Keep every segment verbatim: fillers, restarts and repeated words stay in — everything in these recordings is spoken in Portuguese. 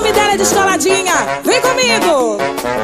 nome dela é Descoladinha. Vem comigo.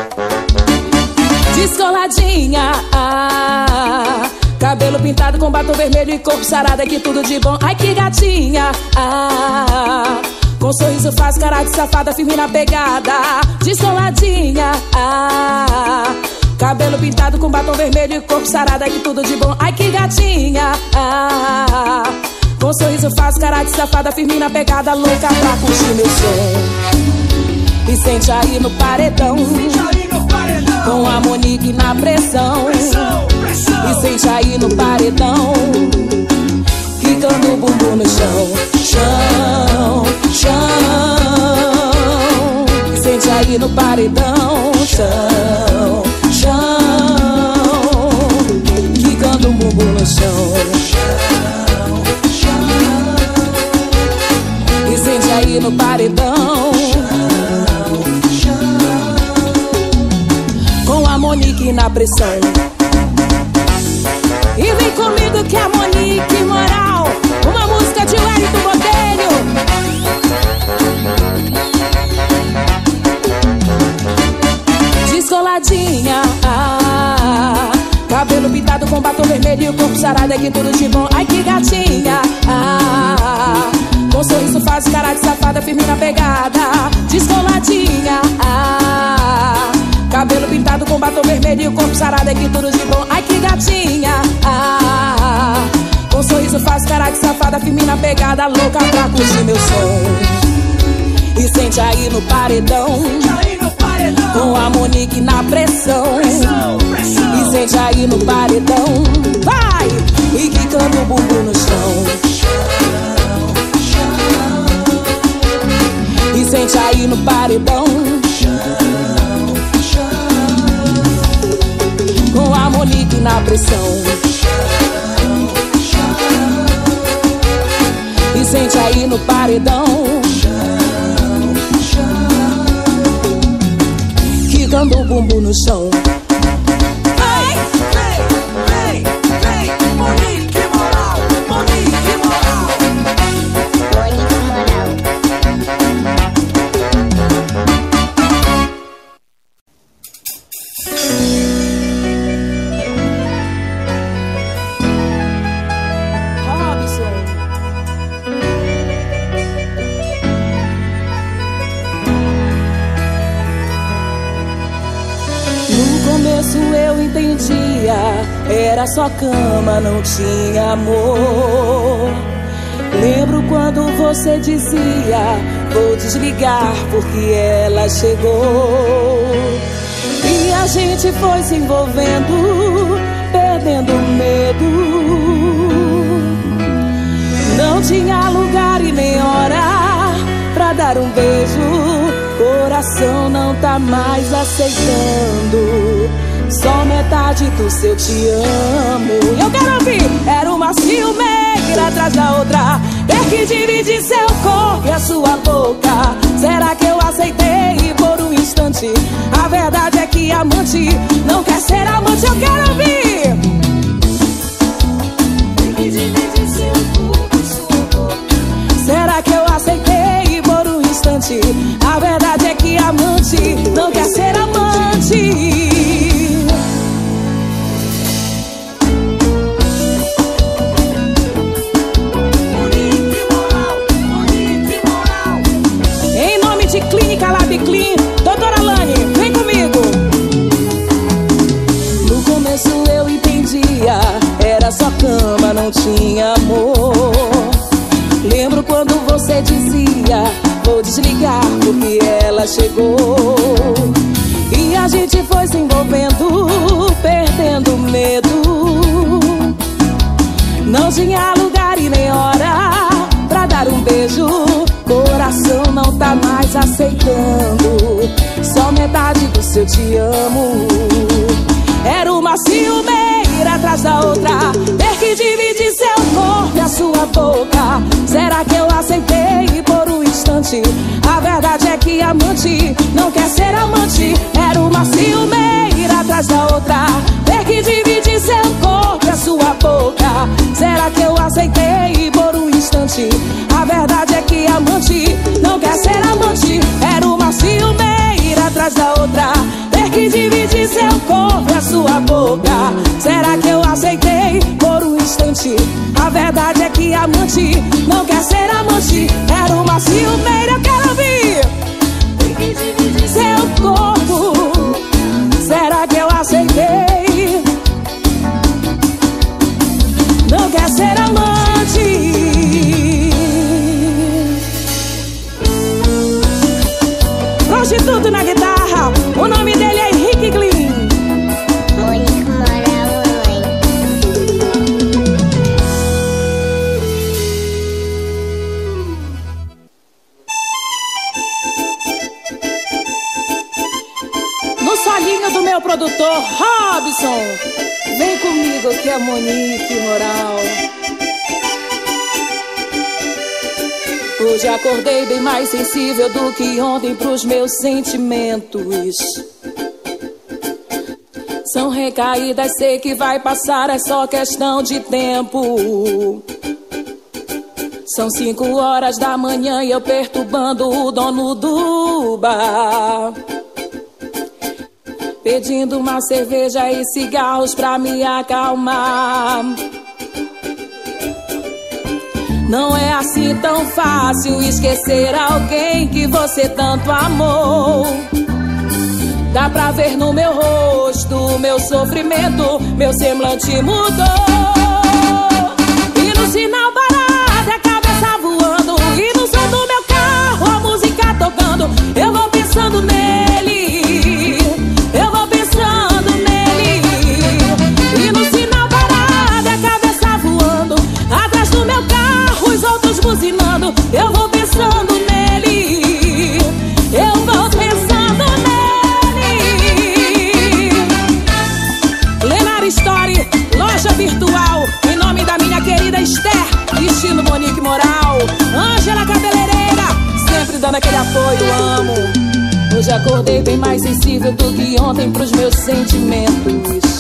Descoladinha, ah, cabelo pintado com batom vermelho e corpo sarado, é que tudo de bom. Ai que gatinha, ah, com sorriso faz cara de safada, firme na pegada. Descoladinha, ah, cabelo pintado com batom vermelho e corpo sarado, é que tudo de bom. Ai que gatinha, ah, com sorriso faz cara de safada, firme na pegada, louca pra curtir meu som. E sente aí no paredão, com a Monique na pressão, pressão, pressão. E sente aí no paredão, quicando o bumbum no chão, chão, chão. E sente aí no paredão, chão, chão, quicando o bumbum no chão, chão, chão. E sente aí no paredão, Monique na pressão. E vem comigo que é a Monique Moral, uma música de Wellington Botelho. Descoladinha, ah, cabelo pintado com batom vermelho e o corpo sarado, é que tudo de bom. Ai que gatinha, ah, com sorriso faz cara de safada, firme na pegada. Descoladinha, ah, cabelo pintado com batom vermelho e o corpo sarado, é que tudo de bom. Ai que gatinha, ah, com sorriso faz cara de safada, firme na pegada, louca pra curtir meu som. E sente aí no paredão, com a Monique na pressão, pressão, pressão. E sente aí no paredão, vai! E quicando o bumbum no chão, chão, chão. E sente aí no paredão, com a Monique na pressão, e sente aí no paredão, quicando o bumbum no chão. Vem, vem, vem, vem, Monique Moral, Monique Moral, Monique Moral. Eu entendia, era só cama, não tinha amor. Lembro quando você dizia, vou desligar porque ela chegou. E a gente foi se envolvendo, perdendo medo. Não tinha lugar e nem hora pra dar um beijo. Coração não tá mais aceitando só metade do seu te amo. Eu quero ouvir. Era uma ciumeira atrás da outra, ter que dividir seu corpo e a sua boca. Será que eu aceitei por um instante? A verdade é que amante não quer ser amante. Eu quero ouvir. Ter que dividir seu corpo e sua boca. Será que eu aceitei por um instante? A verdade é que amante não quer ser amante. Clínica Lab Clean, doutora Lani, vem comigo. No começo eu entendia, era só cama, não tinha amor. Lembro quando você dizia, vou desligar porque ela chegou. E a gente foi se envolvendo, perdendo medo. Não tinha lugar e nem hora pra dar um beijo. Coração não tá mais aceitando só metade do seu te amo. Era uma ciumeira atrás da outra, ter que dividir seu corpo e a sua boca. Será que eu aceitei por um instante? A verdade é que amante não quer ser amante. Era uma ciumeira atrás da outra, ter que dividir seu corpo e a sua boca. Será que eu aceitei por um instante? A verdade é que amante não quer ser amante. Era uma atrás da outra, ter que dividir seu corpo e a sua boca. Será que eu aceitei por um instante? A verdade é que amante não quer ser amante. Era uma ciumeira, eu quero ouvir. Ter que dividir seu corpo. Será que eu aceitei? Não quer ser amante. Prostituto na guitarra, o nome dele é Henrique Glynn. Monique Moral, mãe. No solinho do meu produtor Robson, vem comigo que é Monique Moral. Hoje acordei bem mais sensível do que ontem pros meus sentimentos. São recaídas, sei que vai passar, é só questão de tempo. São cinco horas da manhã e eu perturbando o dono do bar, pedindo uma cerveja e cigarros pra me acalmar. Não é assim tão fácil esquecer alguém que você tanto amou. Dá pra ver no meu rosto, meu sofrimento, meu semblante mudou. E no sinal parado, a cabeça voando, e no som do meu carro, a música tocando, eu vou pensando nele, eu vou pensando nele. E no sinal parado, a cabeça voando, atrás do meu carro, os outros buzinando, eu vou pensando nele, eu vou pensando nele. Lenar Story, loja virtual, em nome da minha querida Esther, estilo Monique Moral. Ângela Cabeleireira, sempre dando aquele apoio, amo. Hoje acordei bem mais sensível do que ontem pros meus sentimentos.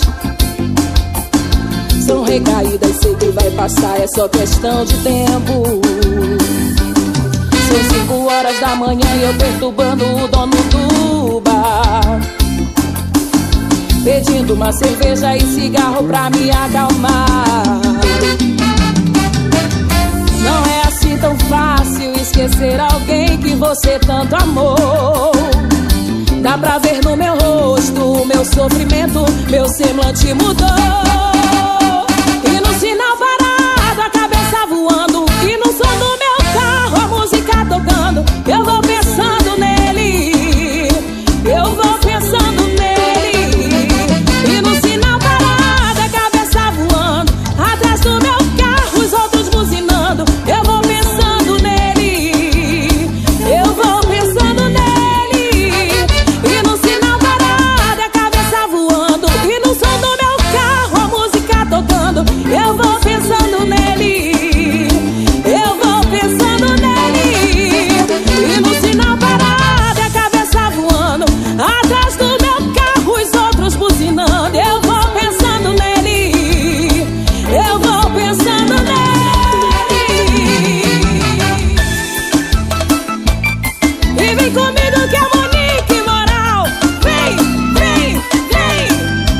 São recaídas, sei que vai passar, é só questão de tempo. São cinco horas da manhã e eu perturbando o dono do bar, pedindo uma cerveja e cigarro pra me acalmar. Não é assim tão fácil esquecer alguém que você tanto amou. Dá pra ver no meu rosto o meu sofrimento, meu semblante mudou. E no sinal parado, a cabeça voando, e no som do meu carro, a música tocando, eu vou pensando nele, eu vou pensando nele. E no sinal parado, a cabeça voando, atrás do meu carro, os outros buzinando, eu vou pensando nele, eu vou pensando nele. E no sinal parado, a cabeça voando, e no som do meu carro, a música tocando, eu vou pensando nele, eu vou pensando nele. E no sinal parado, a cabeça voando, atrás do meu carro, os outros buzinando, eu vou pensando nele, eu vou pensando nele. E vem comigo que é Monique Moral. Vem, vem, vem.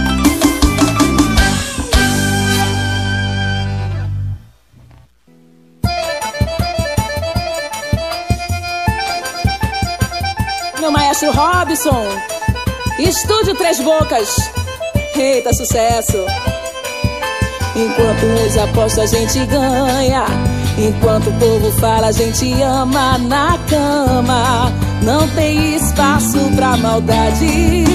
Meu maestro Robson, Estúdio Três Bocas. Eita, sucesso. Enquanto uns apostam, a gente ganha. Enquanto o povo fala, a gente ama. Na cama não tem espaço pra maldade.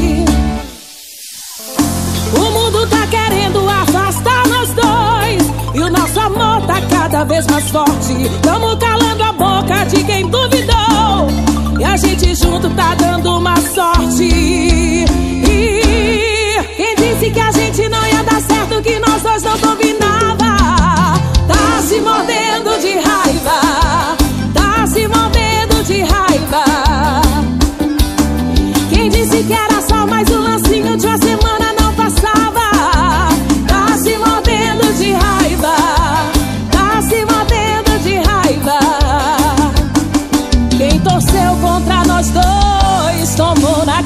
O mundo tá querendo afastar nós dois, e o nosso amor tá cada vez mais forte. Tamo calando a boca de quem duvidou, e a gente junto tá dando uma sorte. E quem disse que a gente não ia dar certo, que nós dois não combinava, tá se mordendo de raiva, tá se mordendo de raiva. Quem disse que era só mais um lancinho de uma semana, não passava, tá se mordendo de raiva, tá se mordendo de raiva.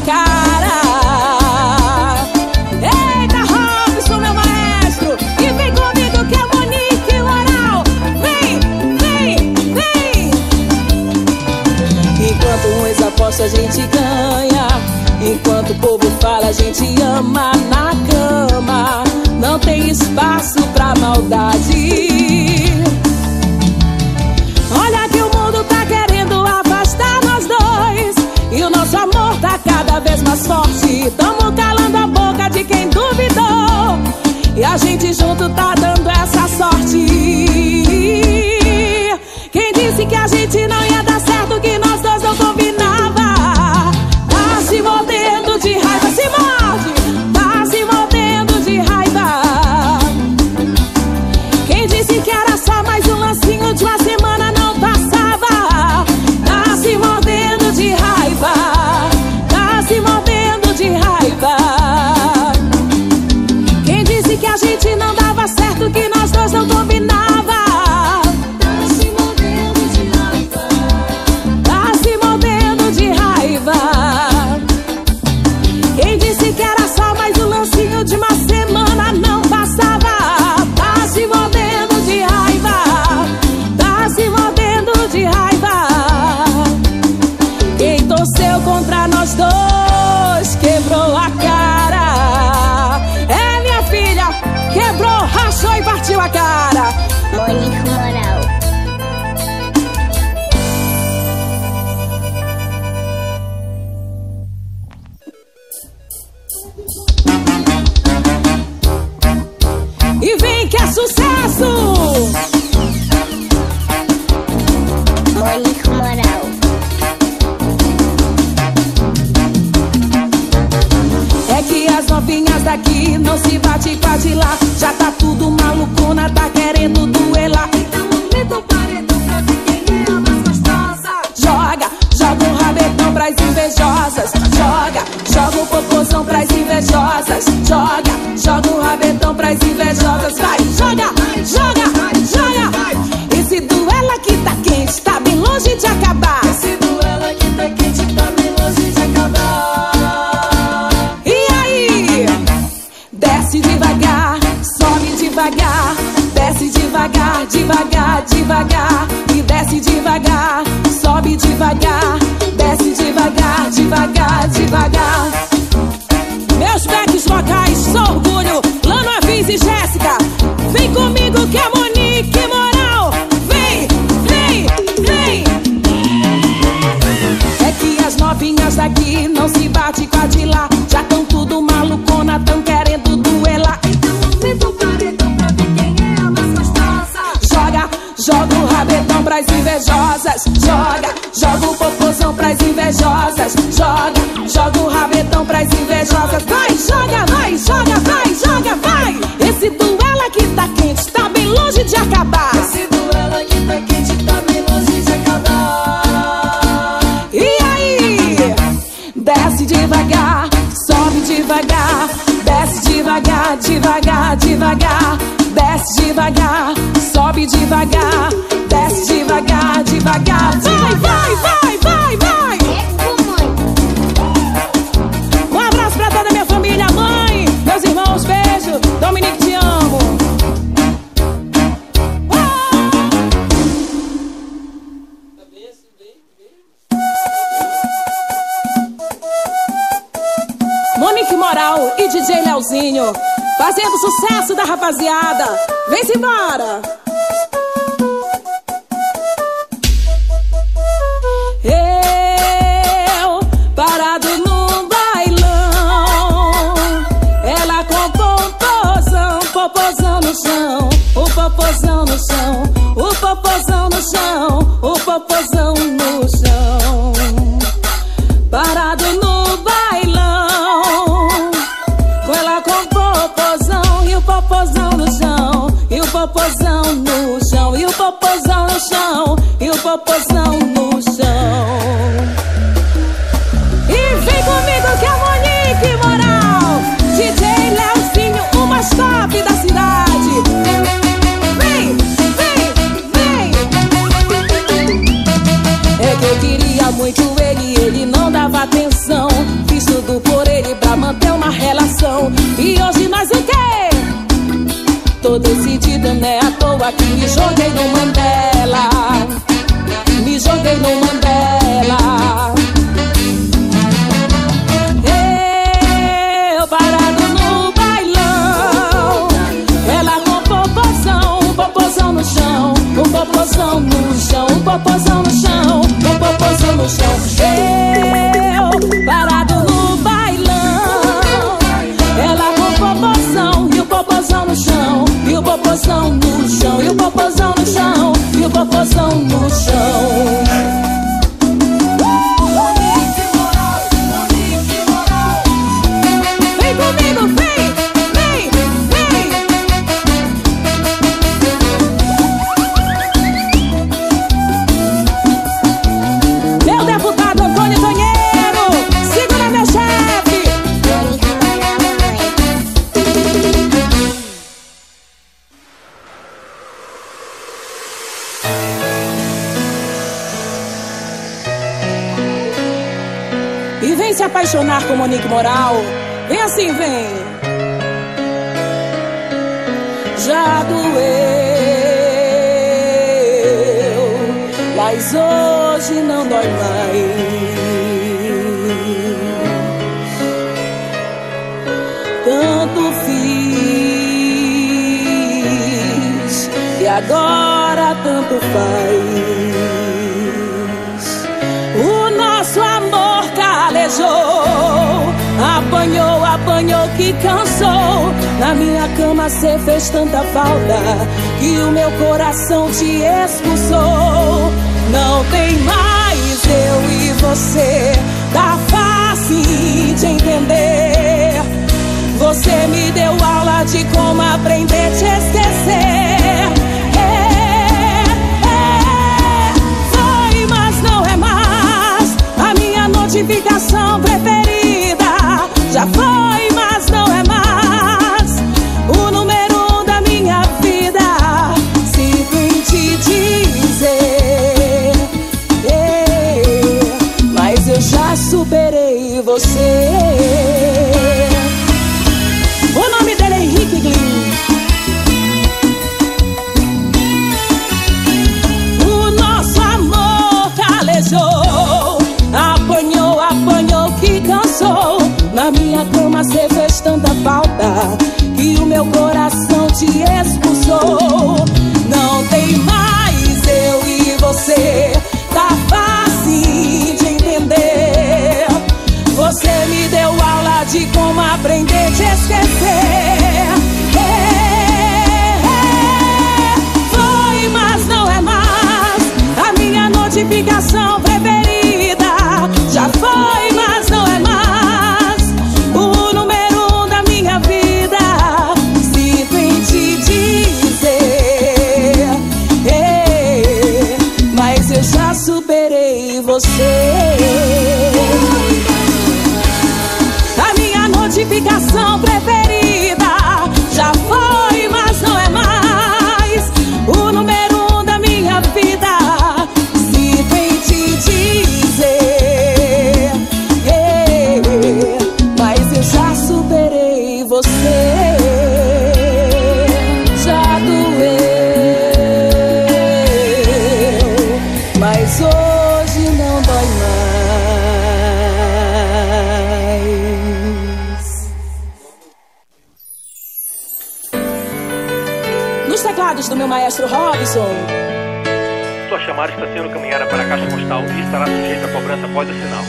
cara. Eita, Robson, meu maestro, e vem comigo que é Monique Moral. Vem, vem, vem. Enquanto uns apostam a gente ganha, enquanto o povo fala a gente ama. Na cama não tem espaço pra maldade. Olha que o mundo tá querendo afastar nós dois, e o nosso amor tá cada vez mais forte. Tamo calando a boca de quem duvidou, e a gente junto tá dando essa sorte. Quem disse que a gente não ia dar certo, que nós dois não combinava? Tá se mordendo de raiva, se morde, tá se mordendo de raiva. Quem disse que era só mais um lancinho de uma semana, não passava? Tá se mordendo de raiva, tá se mordendo de raiva. Quem disse que a gente não dava certo, que nós dois não combinava? Tá se mordendo de raiva, tá se mordendo de raiva. Quem disse que era só mais um lancinho de uma semana, não passava? Tá se mordendo de raiva, tá se mordendo de raiva. Quem torceu contra nós dois quebrou a cara. É, minha filha, quebrou, rachou e partiu a cara. Monique Moral. E vem que é sucesso! Monique Moral. É que as novinhas daqui não se bate com a de lá. Já tá tudo malucona, tá querendo duelar. Então aumenta o paredão pra ver quem é a mais gostosa. Joga, joga o rabetão pras invejosas. Joga, joga o popozão pras invejosas. Joga, joga o rabetão pras invejosas. Vai, joga, joga, joga. Esse duelo aqui tá quente, tá bem longe de acabar. Esse duelo aqui tá quente, tá bem longe de acabar. E aí? Desce devagar, sobe devagar. Desce devagar, devagar, devagar. E desce devagar, sobe devagar. Desce devagar, devagar, devagar. Meus backs vocais, só orgulho. Lano, Avis e Jéssica. Vem comigo que é Monique Moral. Vem, vem, vem. É que as novinhas daqui não se bate com a de lá. Já tão tudo malucona, tão querendo duelar. Então aumenta o paredão pra ver quem é a mais gostosa. Joga, joga o rabetão pras invejosas. Joga, joga o popozão pras invejosas. Joga, joga o rabetão pras invejosas. Vai, joga, vai, joga, vai, joga, vai. Esse duelo aqui tá quente, tá bem longe de acabar. Esse duelo aqui tá quente, tá bem longe de acabar. E aí? Desce devagar, sobe devagar. Desce devagar, devagar, devagar. Desce devagar, sobe devagar. Desce devagar, devagar. Vai, vai, vai, vai, vai. Um abraço pra toda a minha família, mãe, meus irmãos, beijo. Dominique, te amo. Monique Moral e D J Leozinho fazendo sucesso da rapaziada. Vem-se embora. Eu parado num bailão, ela com popozão, popozão no chão, o popozão no chão, o popozão no chão, o popozão no chão. Parado no bailão, com ela com popozão e o popozão no chão, e o popozão no chão, e o popozão no chão, e o popozão no chão. E vem comigo que é Monique Moral, D J Leozinho, o mais top da cidade. Vem, vem, vem. É que eu queria muito ele, ele não dava atenção. Fiz tudo coração. E hoje nós o quê? Tô decidida, né? À toa que me joguei no Mandela. Me joguei no Mandela. Eu parado no bailão, ela com popozão, um popozão no chão, um popozão no chão, um popozão no chão, um popozão no chão. Eu parado no bailão, ela com popozão e o popozão no chão, e o popozão no chão, e o popozão no chão, e o popozão no chão. Comigo, vem, vem, vem. Meu deputado Antônio Tonheiro, segura meu chefe. E vem se apaixonar com Monique Moral. Vem assim, vem. Já doeu, mas hoje não dói mais. Tanto fiz e agora tanto faz. O nosso amor calejou, apanhou, apanhou que cansou. Na minha cama cê fez tanta falta que o meu coração te expulsou. Não tem mais eu e você, tá fácil de entender. Você me deu aula de como aprender a te esquecer. É, é, foi, mas não é mais a minha notificação preferida. Já foi, mas não é mais o número um da minha vida. Se vem te dizer, yeah, mas eu já superei você. O nome dele é Henrique Glynn. O nosso amor calejou, apanhou, apanhou que cansou. Na minha cama cê fez tanta falta que o meu coração te expulsou. Não tem mais eu e você, tá fácil de entender. Você me deu aula de como aprender a te esquecer. É, é, foi, mas não é mais a minha notificação preferida. Já foi, mas não é mais o número um da minha vida. Se vem te dizer, é, mas eu já superei você. A minha notificação preferida já foi, mas não é mais o número um da minha vida. Se vem te dizer, é, mas eu já superei você. Já doeu, mas hoje não dói mais. Nos teclados do meu maestro Robson. Sua chamada está sendo encaminhada para a caixa postal e estará sujeita a cobrança após o sinal.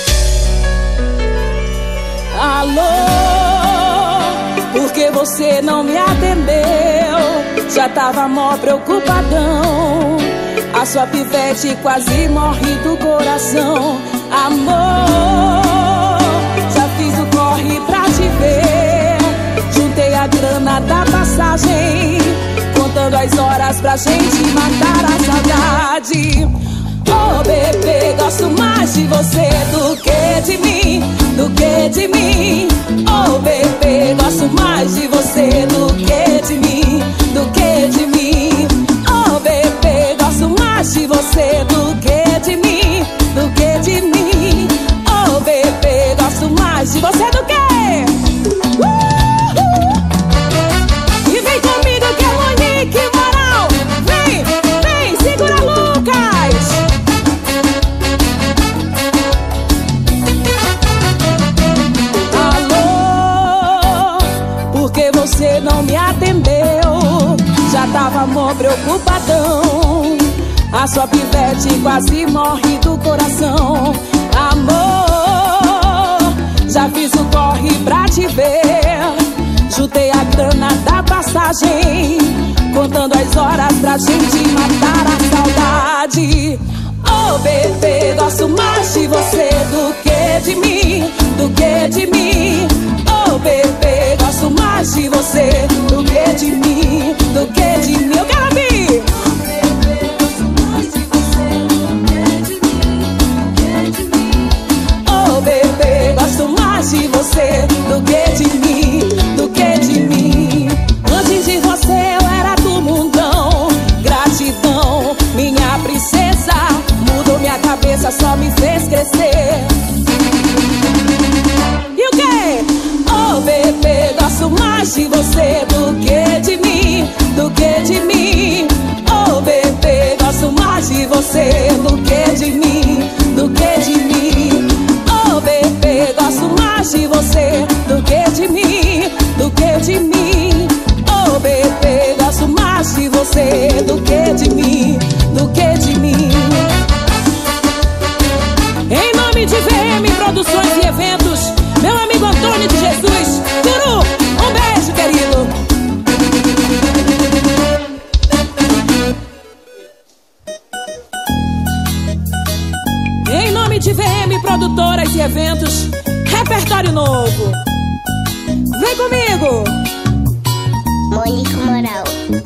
Alô, por que você não me atendeu? Já tava mó preocupadão. A sua pivete quase morre do coração. Amor, já fiz o corre pra te ver. Juntei a grana da passagem, contando as horas pra gente matar a saudade. Oh bebê, gosto mais de você do que de mim, do que de mim. Oh bebê, gosto mais de você do que de mim, do que de mim. Oh bebê, gosto mais de você do que de mim, do que de mim. Oh bebê, gosto mais de você do que... Uh! noite quase morre do coração. Amor, já fiz o corre pra te ver. Juntei a grana da passagem, contando as horas pra gente matar a saudade. Oh bebê, gosto mais de você do que de mim, do que de mim. Oh bebê, gosto mais de você do que de mim, do que de mim. Eu quero ouvir. Oh bebê, gosto mais de você do que de mim, do que de mim. Antes de você eu era do mundão. Gratidão, minha princesa, mudou minha cabeça, só me fez crescer. E o quê? Oh bebê, gosto mais de você do que de mim, do que de mim. Oh bebê, gosto mais de você do que de mim, do que de mim. Oh bebê, gosto mais de você do que de mim, do que de mim. Oh bebê, gosto mais de você do que de mim, do que de mim. Em nome de V M Produções e Eventos, meu amigo Antônio de Jesus. Turu, um beijo, querido. Em nome de V M Produtoras e Eventos, repertório novo. Vem comigo. Monique Moral.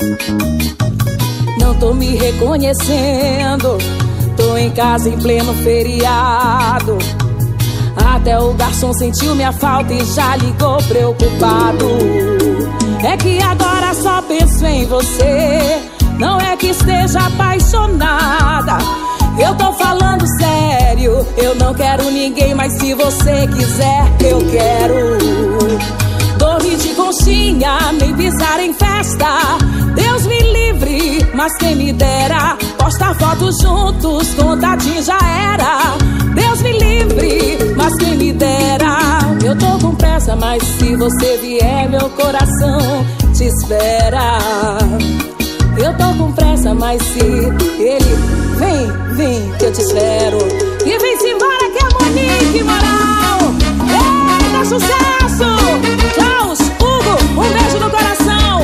Não tô me reconhecendo, tô em casa em pleno feriado. Até o garçom sentiu minha falta e já ligou preocupado. É que agora só penso em você, não é que esteja apaixonada. Eu tô falando sério, eu não quero ninguém, mas se você quiser, eu quero. Dormir de conchinha, nem pisar em festa, Deus me livre, mas quem me dera. Postar fotos juntos, contadinho já era. Deus me livre, mas quem me dera. Eu tô com pressa, mas se você vier, meu coração te espera. Eu tô com pressa, mas se ele vem, vem, que eu te espero. E vem-se embora que é Monique Moral. Eita, sucesso! Klaus, Hugo, um beijo no coração.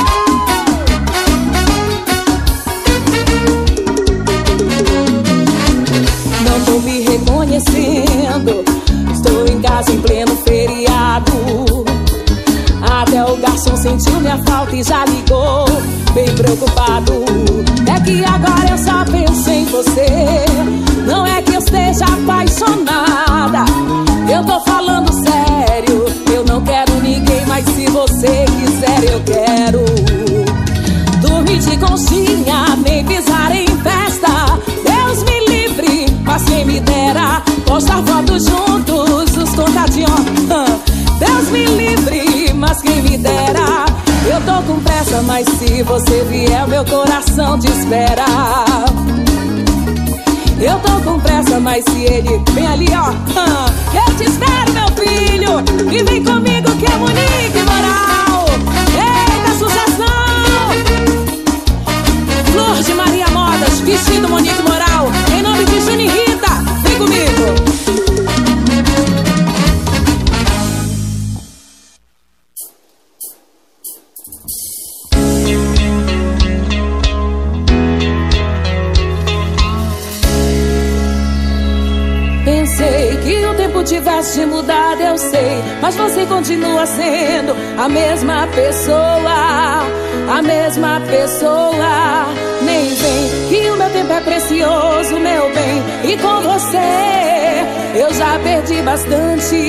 Não tô me reconhecendo, estou em casa em pleno feriado. Até o garçom sentiu minha falta e já ligou, bem preocupado. É que agora eu só penso em você, não é que eu esteja apaixonada. Eu tô falando sério, eu não quero ninguém, mas se você quiser eu quero. Dormir de conchinha, nem pisar em festa, Deus me livre, mas quem me dera. Postar fotos juntos, os contadinhos, Deus me livre, mas quem me dera. Eu tô com pressa, mas se você vier, meu coração te espera. Eu tô com pressa, mas se ele vem ali, ó, eu te espero, meu filho. E vem comigo que é Monique Moral. Eita, sucessão! Flor de Maria Modas, vestido Monique Moral. Em nome de Juni Rita, vem comigo. Pensei que o tempo tivesse mudado, eu sei, mas você continua sendo a mesma pessoa, a mesma pessoa. Nem vem que o meu tempo é precioso, meu bem, e com você eu já perdi bastante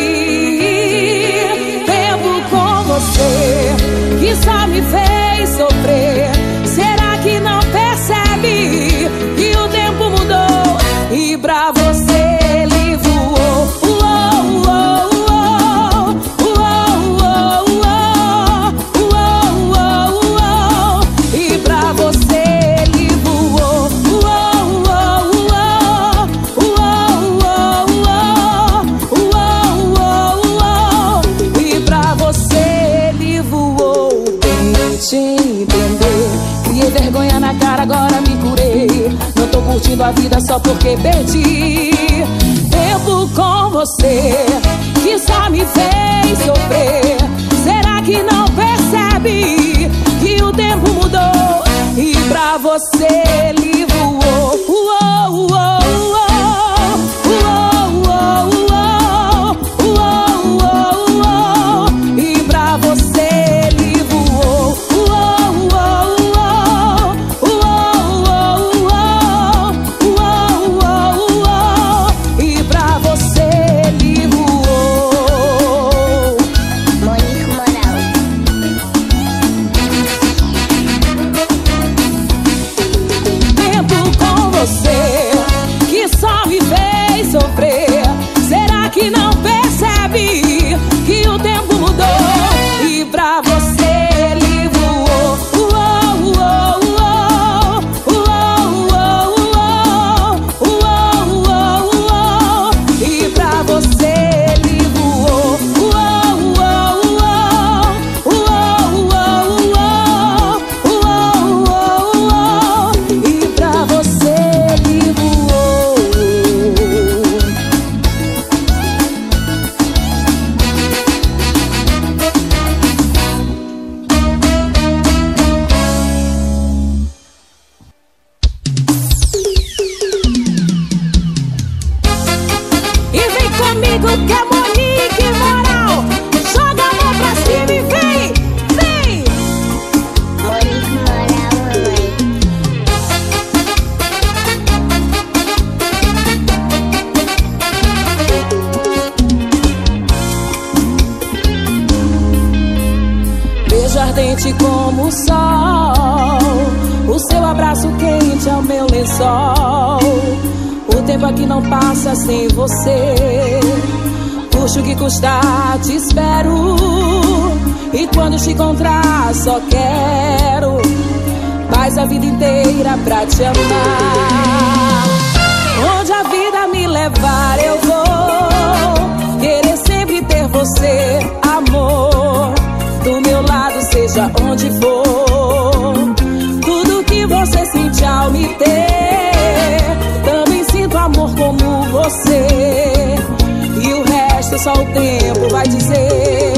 tempo com você, que só me fez sofrer. Será que não percebe que o tempo mudou e pra você ele voou? Uou, uou, uou, uou, uou, uou, uou, uou. E pra você ele voou. Uou, uou, uou, uou, uou, uou, uou, uou. E pra você ele voou. Tente entender, criei vergonha na cara, agora me curei. curtindo a vida só porque perdi tempo com você, que só me fez sofrer. Será que não percebe que o tempo mudou e pra você ele voou? Uou, uou, uou. Ardente como o sol, o seu abraço quente ao meu lençol. O tempo aqui não passa sem você. Custe o que custar, te espero. E quando te encontrar, só quero paz a vida inteira pra te amar. Onde a vida me levar, eu vou querer sempre ter você, amor, do meu lado, seja onde for. Tudo que você sente ao me ter, também sinto amor como você. E o resto só o tempo vai dizer.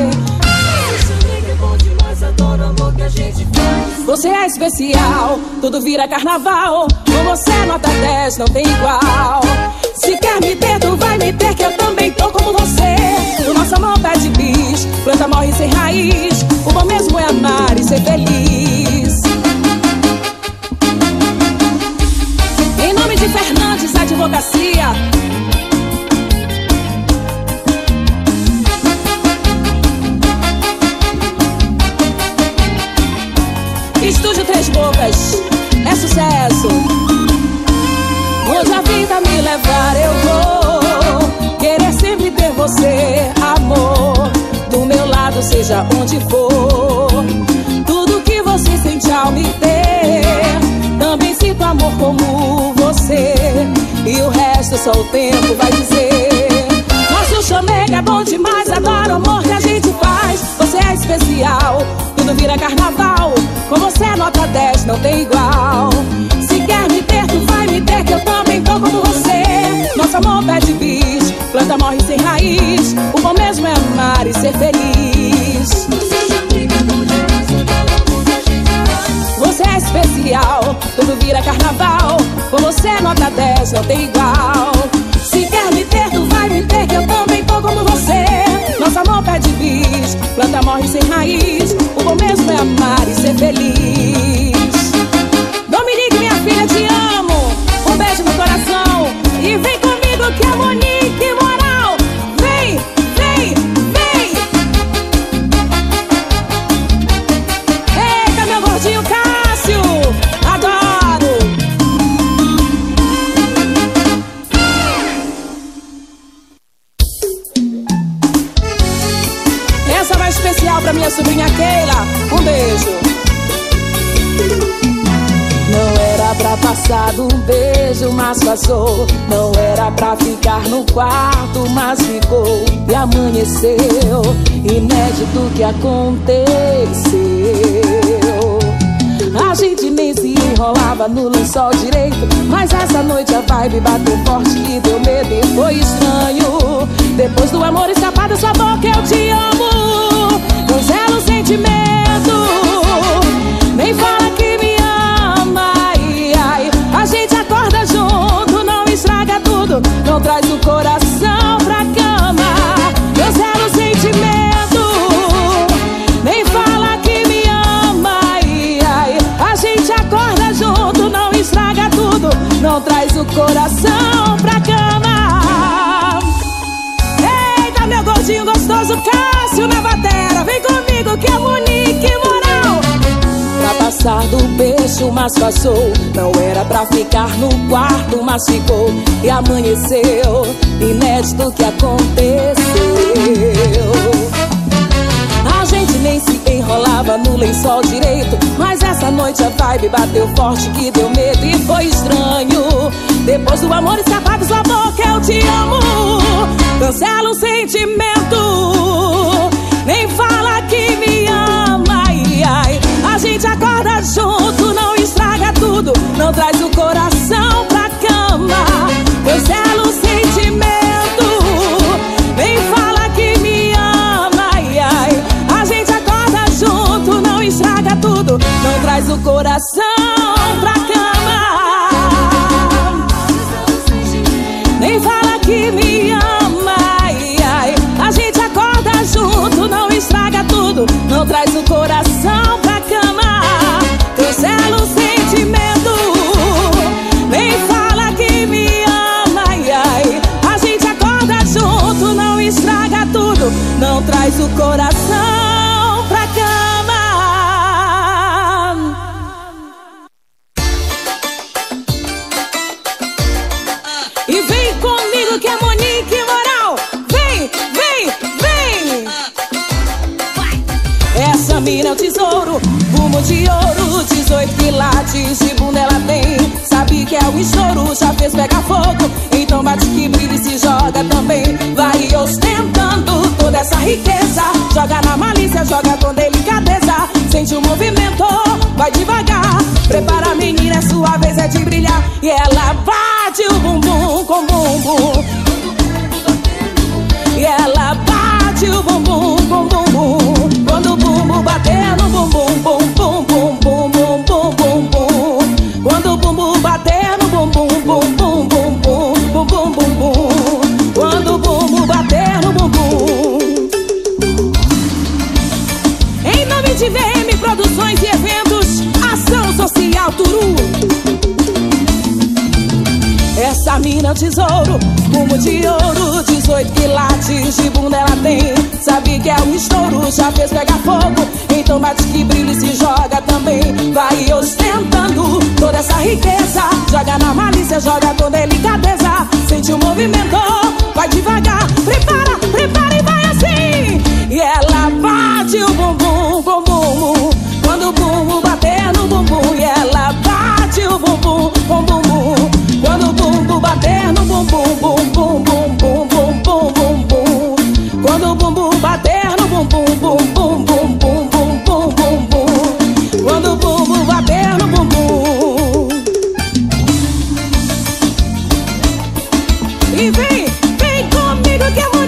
Você é especial, tudo vira carnaval. Com você nota dez, não tem igual. Se quer me ter, tu vai me ter, que eu também tô como você. O nosso amor pede bis, planta morre sem raiz. O bom mesmo é amar e ser feliz. Em nome de Fernandes Advocacia. Estúdio Três Bocas, é sucesso. Onde a vida me levar, eu vou querer sempre ter você, amor, do meu lado, seja onde for. Tudo que você sente ao me ter, também sinto amor como você. E o resto só o tempo vai dizer. Nosso chamego é bom demais, adoro o amor que a gente faz. Você é especial, tudo vira carnaval. Com você nota dez, não tem igual. Se quer me ter, tu vai me ter, que eu também tô como você. Nosso amor pede bis, planta morre sem raiz. O bom mesmo é amar e ser feliz. Você é especial, tudo vira carnaval. Com você nota dez, não tem igual. Se quer me ter, tu vai me ter, que eu também tô como você. Nosso amor pede bis, planta morre sem raiz. O bom mesmo é amar e ser feliz. Dominique, minha filha, te amo. Um beijo no coração. E vem comigo que é Monique Moral. Vem, vem, vem. Eita, meu gordinho Cássio, adoro. Essa vai especial pra minha sobrinha Keila. Um beijo. Não era pra passar um beijo, mas passou. Não era pra ficar no quarto, mas ficou. E amanheceu, inédito que aconteceu. A gente nem se enrolava no lençol direito, mas essa noite a vibe bateu forte que deu medo e foi estranho. Depois do amor escapar da sua boca eu te amo, cancela o sentimento, nem fala que me ama. Ai, ai. A gente acorda junto, não estraga tudo, não traz o coração pra cama. Cancela o sentimento, nem fala que me ama. Ai, ai. A gente acorda junto, não estraga tudo, não traz o coração pra cama. Eita, meu gordinho gostoso, Cássio na batera, vem comigo que é Monique Moral. Pra passar do beijo, mas passou. Não era pra ficar no quarto, mas ficou. E amanheceu, inédito que aconteceu. A gente nem se enrolava no lençol direito, mas essa noite a vibe bateu forte que deu medo e foi estranho. Depois do amor escapar da sua boca eu te amo, cancela o sentimento, nem fala que me ama. Ai, ai. A gente acorda junto, não estraga tudo, não traz o coração pra cama. Cancela o sentimento, nem fala que me ama. Ai, ai. A gente acorda junto, não estraga tudo, não traz o coração pra cama. Nem fala que me ama. Ai, ai. A gente acorda junto, não estraga tudo, não traz o coração pra cama. Cancela o sentimento, nem fala que me ama. Ai, ai. A gente acorda junto, não estraga tudo, não traz o coração pra cama. E vem comigo que é Monique Moral. Vem, vem, vem. Essa mina é o tesouro, bumbum de ouro, dezoito quilates de bunda ela tem. Sabe que é um estouro, já fez pegar fogo, então bate que brilha e se joga também. Vai ostentando toda essa riqueza, joga na malícia, joga com delicadeza. Sente o movimento, vai devagar. Prepara a menina, é sua vez é de brilhar. E ela bate o bumbum com bumbum, e ela bate o bumbum com bumbum. Quando o bumbum bater no bumbum, bum, bum, bum, bum, bum, bum, bum, bum. Quando o bumbum bater no bumbum, bum, bum, bum, bum, bum, bum, bum, bum. Quando o bumbum bater no bumbum. Em nome de V M Produções e Eventos, Ação Social Turu. Essa mina é o tesouro, bumbum de ouro, dezoito quilates de bunda ela tem. Sabe que é um estouro, já fez pegar fogo, então bate que brilha e se joga também. Vai ostentando toda essa riqueza, joga na malícia, joga com delicadeza. Sente o movimento, vai devagar. Prepara, prepara e vai assim. E ela bate o bumbum com bumbum. Quando o bumbum bater no bumbum, e ela bate o bumbum com bumbum. Quando o bumbum bater no bumbum, bum, bum, bum, bum, bum, bum, bum, bum. Quando o bumbum bater no bumbum, bum, bum, bum, bum, bum, bum, bum, bum. Quando o bumbum bater no bumbum. E vem, vem comigo que é